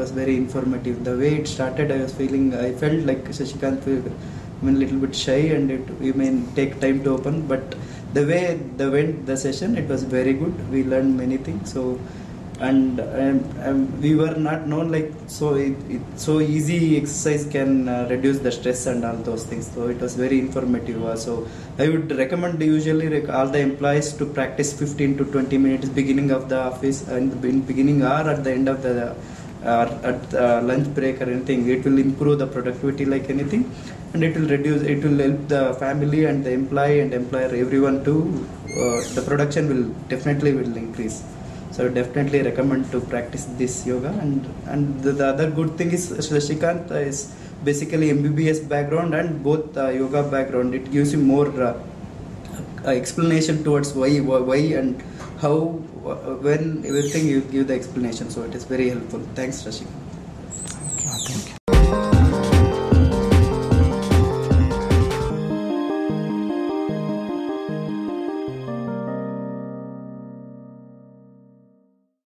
was very informative. The way it started, I felt like Shashikant a little bit shy, and we may take time to open. But the way the session, it was very good. We learned many things. So, and we were not known like so easy exercise can reduce the stress and all those things. So it was very informative. So I would recommend usually all the employees to practice 15 to 20 minutes beginning of the office, and in beginning or at the end of the at lunch break or anything. It will improve the productivity like anything, and it will help the family and the employee and employer, everyone to the production will definitely will increase. So definitely recommend to practice this yoga. And the other good thing is Shashikant is basically MBBS background and both yoga background. It gives you more explanation towards why and how when everything, you give the explanation. So it is very helpful. Thanks, Shashikant.